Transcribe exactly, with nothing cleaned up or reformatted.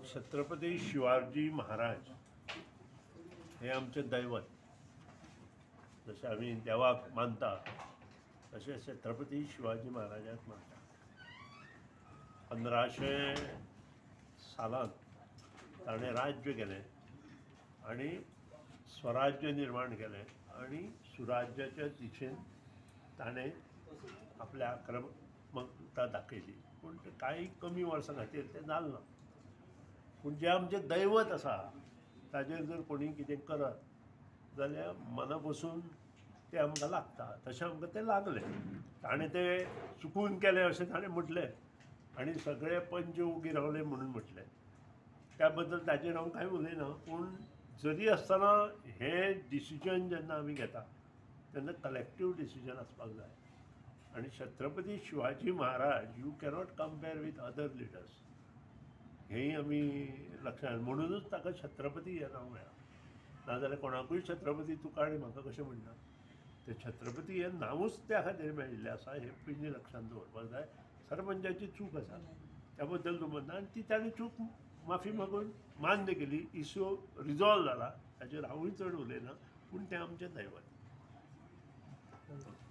छत्रपती शिवाजी महाराज हे आमचे दैवत. जसे आम्ही देवाक मानता तसे छत्रपती शिवाजी महाराजाक मानता. पंधराशे सालांत ताणें राज्य केलें आणि स्वराज्य निर्माण केलें आणि सुराज्याच्या दिशेन ताणें आपल्या आक्रमकता दाखयली. पूण कांय कमी वर्सां खातीर तें जालें ना. पूण जे आमचें दैवत आसा ताजेर जर कोणी कितें करत जाल्यार मना बसून तें आमकां लागता. तशें आमकां तें लागलें. ताणें तें चुकून केलें अशें ताणें म्हटलें आनी सगळे पंच उगी रावले म्हणून म्हटलें. त्या बद्दल ताजेर हांव कांय उलयना. पूण जरी आसतना हें डिसिजन जेन्ना आमी घेता तेन्ना कलेक्टीव डिसिजन आसपाक जाय. आनी Chhatrapati Shivaji Maharaj you cannot compare with other leaders हेंय आमी लक्षांत. म्हणूनच ताका छत्रपती हें नांव मेळ्ळां. नाजाल्यार कोणाकूय छत्रपती तुका आनी म्हाका कशें म्हणटा. ते छत्रपती हें नांवूच त्या खातीर मेळिल्लें आसा हें पयलीं लक्षांत दवरपाक जाय. सरपंचाची चूक आसा त्या बद्दल तूं म्हणटा आनी ती ताणें चूक माफी मागून मान्य केली. इश्यू रिजॉल्व जाला. ताचेर हांवूय चड उलयना. पूण तें आमचें दैवत.